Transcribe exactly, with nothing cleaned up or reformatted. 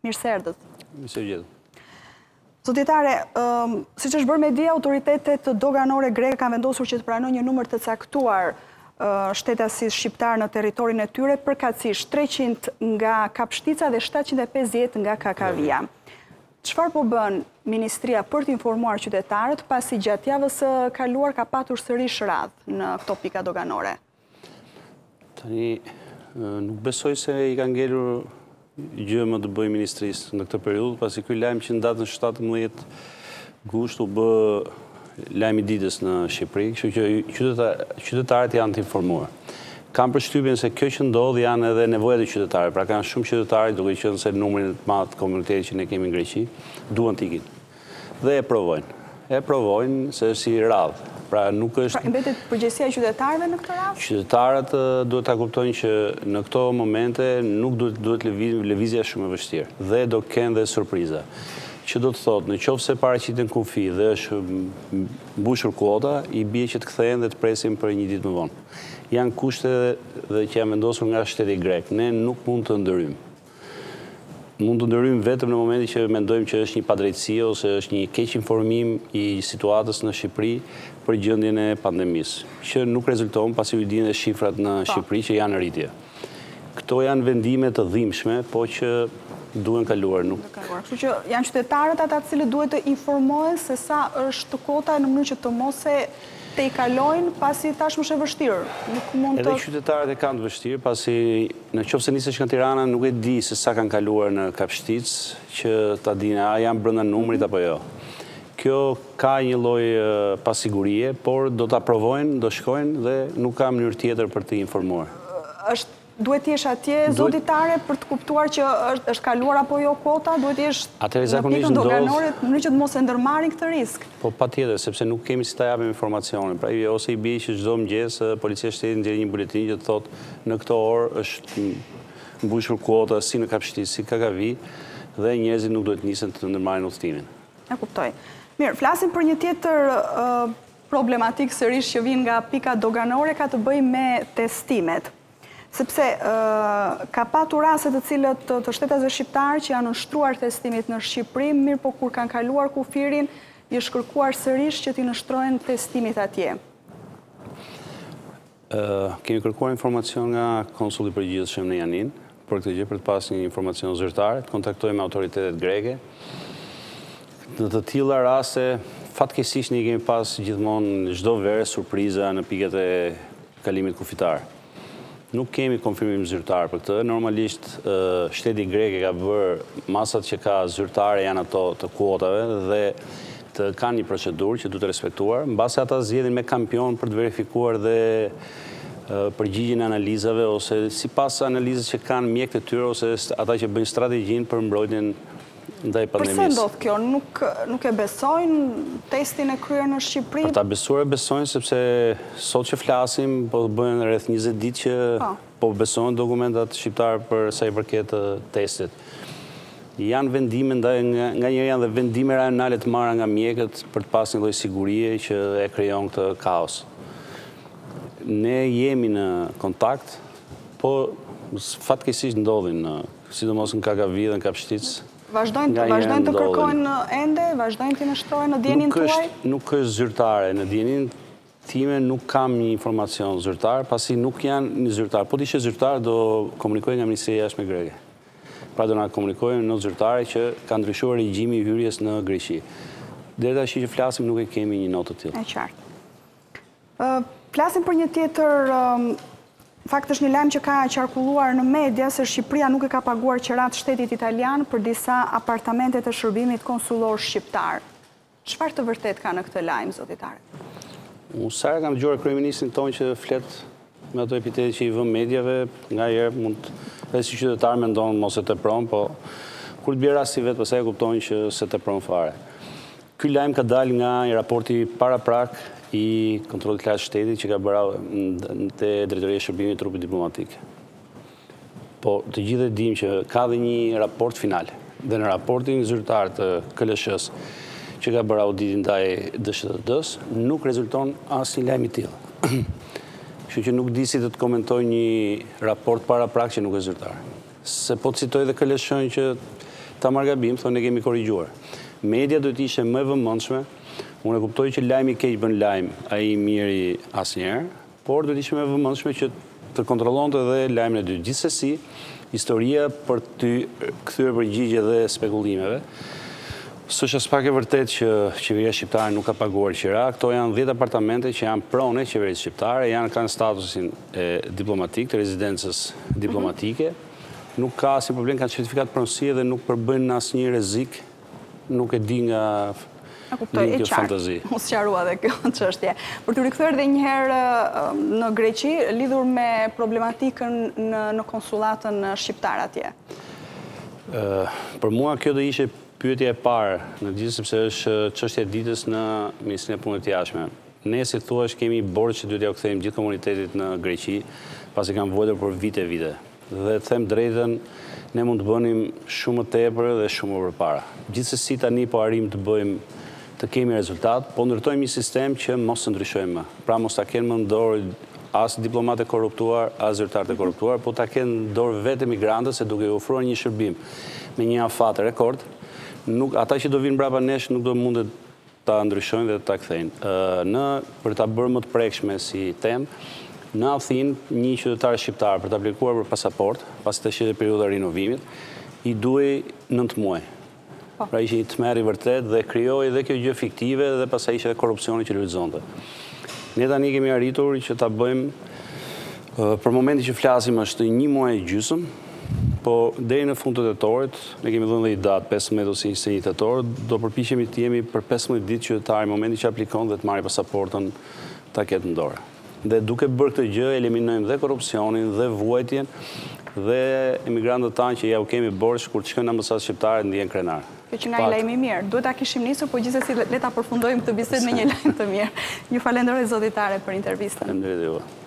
Mirë se erdhët. Mirë se gjithë. Zotitare, si që është bërë media, autoritetet doganore greke kanë vendosur që të pranojnë një numër të caktuar shtetasis shqiptar në territorin e tyre, përkatësisht treqind nga Kapshtica dhe shtatëqind e pesëdhjetë nga Kakavia. Çfarë po bën Ministria për të informuar qytetarët pasi gjatë javës së kaluar ka patur sërish radhë në këto pika doganore? Tani, nuk besoj se i ka ngelur gjë më të bëjë Ministrisë në këtë periudhë, pasi ky lajm që në datën shtatëmbëdhjetë gusht u bë lajmi ditës në Shqipëri, kështu që qytetarët janë të informuar. Kam përshtypjen se kjo që ndodh janë edhe nevojat e qytetarëve, pra kanë shumë qytetarë, duke qenë se numrin të madh të komunitetit që ne kemi në Greqi, duan të ikin. Dhe e provojnë. E provojnë se është si radhë. Pra nuk është... Pra mbetet përgjegjësia e qytetarëve në këtë rast? Qytetarët duhet ta kuptojnë që në këto momente nuk duhet duhet lëvizja shumë e vështirë dhe do kenë dhe surpriza. Që do të thotë, në qoftë se paraqiten kufi dhe është mbushur kuota, i bie që të kthehen dhe të presim për një ditë më vonë. Janë kushte dhe që janë vendosur nga shteti grek. Ne nuk mund të ndërrymë. Mund të ndërrymë vetëm në momentin që mendojmë që është një padrejtësi ose është një keq informim i situatës në Shqipëri për gjendjen e pandemisë, që nuk rezulton pasi u dinë shifrat në Shqipëri që janë në rritje. Këto janë vendime të dhimbshme, po që duhen kaluar nuk. Kështu që janë qytetarët ata të cilët duhet të informohen se sa është kota në mënyrë që të mos e te i kalojnë pasi tashmë është e vështirë. Edhe qytetarët e kanë të vështirë, pasi në qoftë se nisesh nga Tirana nuk e di se sa kanë kaluar në Kapshticë, që ta dinë a janë brenda numrit apo jo. Kjo ka një lloj pasigurie, por do ta provojnë, do shkojnë dhe nuk ka mënyrë tjetër për të informuar. Është duhet t'jesh atje zotitare për të kuptuar që është kaluar apo jo kota, duhet t'jesh në pikën doganore në mënyrë që të mos e ndërmarrin këtë risk. Po patjetër, sepse nuk kemi si ta japim informacionin. Pra ose i bie që çdo mëngjes policia e shtetit nxjerr një buletin që të thotë në këtë orë është mbushur kuota si në Kapshticë si Kakavi dhe njerëzit nuk duhet nisen të ndërmarrin udhëtimin. E kuptoj. Mirë, flasim për një tjetër problematik sërish që vjen nga pika doganore, ka të bëjë me testimet. Sepse ka patur raste të cilët të shtetasve shqiptarë që janë nështruar testimit në Shqipëri, mirë po kur kanë kaluar kufirin, i është kërkuar sërish që t'i nështrojnë testimit atje. Kemi kërkuar informacion nga konsulli përgjithshëm në Janin, për këtë gjë për të pasur një informacion zyrtar, të kontaktojmë autoritetet greke. Në të tilla raste, fatkeqësisht ne kemi pas gjithmonë çdo verë surpriza në pikët e kalimit kufitar. Nuk kemi konfirmim zyrtar për këtë. Normalisht, shteti grek ka bërë masat që ka zyrtare janë ato të kuotave dhe të kanë një procedurë që duhet të respektuar. Mbasi ata zgjedhin me kampion për të verifikuar dhe përgjigjen e analizave ose sipas analizës që kanë mjekët e tyre ose ata që bëjnë strategjinë për mbrojtjen ndaj pandemisë. Përse ndodh kjo? Nuk e besojnë testin e kryer në Shqipëri? Për ta besuar e besojnë, sepse sot që flasim, po bëhen rreth njëzet ditë që po besojnë dokumentat shqiptar për sa i përket testit. Janë vendime, nga njëherë janë dhe vendime rajonale të marra nga mjekët për të pasur një lloj sigurie që e krijon këtë kaos. Ne jemi në kontakt, po fatkeqësisht ndodhin, sidomos në Kakavi dhe në Kapshticë. Vazhdojnë të kërkojnë ende, vazhdojnë të nështrojnë në djenin tuaj? Nuk është zyrtare. Në djenin time nuk kam një informacion zyrtar, pasi nuk janë një zyrtar. Po të ishe zyrtar, do komunikojnë nga Ministria e Jashtme greke. Pra do na komunikojnë në zyrtare që ka ndryshuar regjimi i hyrjes në Greqi. Deri tash që flasim nuk e kemi një notë të tillë. E qartë. Flasim për një tjetër fakt është një lajm që ka qarkulluar në media se Shqipëria nuk e ka paguar qerat shtetit italian për disa apartamente të shërbimit konsullor shqiptar. Çfarë të vërtet ka në këtë lajm, zotitare? Unë sa kam dëgjuar kryeministrin tonë që flet me ato epitete që i vën mediave, nga herë mund edhe si qytetar mendon mos e tepron, po kur të bie rasti vet pastaj e kuptojnë që se tepron fare. Ky lajm ka dalë nga një raporti paraprak i kontrollit të lartë shtetit që ka bërë te Drejtoria e Shërbimit të Trupit Diplomatik. Po të gjithë e dimë që ka dhe një raport final. Dhe në raportin zyrtar të K L S H-s që ka bërë auditin ndaj D S H T D-s, nuk rezulton asnjë lajm i tillë. Kështu që nuk di si të të komentoj një raport paraprak që nuk është zyrtar. Se po të citoj dhe K L S H-n që ta marrë gabim, thonë ne kemi korrigjuar. Media do të ishte më e vëmendshme. Unë e kuptoj që lajmi i keq bën lajm, ai i miri asnjëherë, por do të ishte më e vëmendshme që të kontrollonte edhe lajmin e dytë. Gjithsesi, historia për të kthyer përgjigje dhe spekulimeve. S'është as pak e vërtet që qeveria shqiptare nuk ka paguar qira. Këto janë dhjetë apartamente që janë pronë e qeverisë shqiptare, janë kanë statusin e diplomatik, të rezidencës diplomatike. Nuk ka asnjë problem, kanë certifikat pronësie dhe nuk përbën asnjë rrezik, nuk e di nga A kuptoj, e qartë, u sqarua dhe kjo çështje. Për të rikthyer edhe një herë në Greqi, lidhur me problematikën në, në konsullatën shqiptare atje. Uh, për mua kjo do ishte pyetja e parë në gjithë, sepse është çështja e ditës në Ministrinë e Punëve të Jashtme. Ne, si thuaç, kemi borxh që duhet t'ia u kthejmë gjithë komunitetit në Greqi, pasi kanë vojtur për vite e vite. Dhe të them drejtën, ne mund të bënim shumë më tepër dhe shumë më përpara. Gjithsesi tani po arrim të bëjmë të kemi rezultat, po ndërtojmë një sistem që mos të ndryshojmë më. Pra mos ta kenë më në dorë as diplomatë korruptuar, as zyrtarë të korruptuar, po ta kenë në dorë vetë migrantët, se duke ofruar një shërbim me një afat rekord, nuk, ata që do vinë brapa nesh nuk do mundet ta ndryshojnë dhe ta kthejnë. Në, për ta bërë më të prekshme si temë, në Athinë një qytetar shqiptar për të aplikuar për pasaport, pasi të shete periudha rinovimit, i duhej nëntë muaj. Pra ishte një tmerr i vërtet dhe krijoi edhe kjo gjë fiktive dhe pastaj ishte edhe korrupsioni që lulëzonte. Ne tani kemi arritur që ta bëjmë, për momentin që flasim është një muaj e gjysmë, po deri në fund të tetorit, ne kemi dhënë dhe i datë pesëmbëdhjetë ose njëzet e një tetor, do përpiqemi të jemi për pesëmbëdhjetë ditë qytetari, në momentin që aplikon dhe të marrë pasaportën ta ketë në dorë. Dhe duke bërë këtë gjë, eliminojmë dhe korrupsionin, dhe vuajtjen, dhe emigrantët tanë që ja u kemi borxh kur të shkojnë në ambasadë shqiptare ndihen krenar. Kjo që nga i lajmi mirë, duhet ta kishim nisur, po gjithsesi le ta përfundojmë këtë bisedë me një lajm të mirë. Ju falenderoj zotitare për intervistën. Faleminderit juve.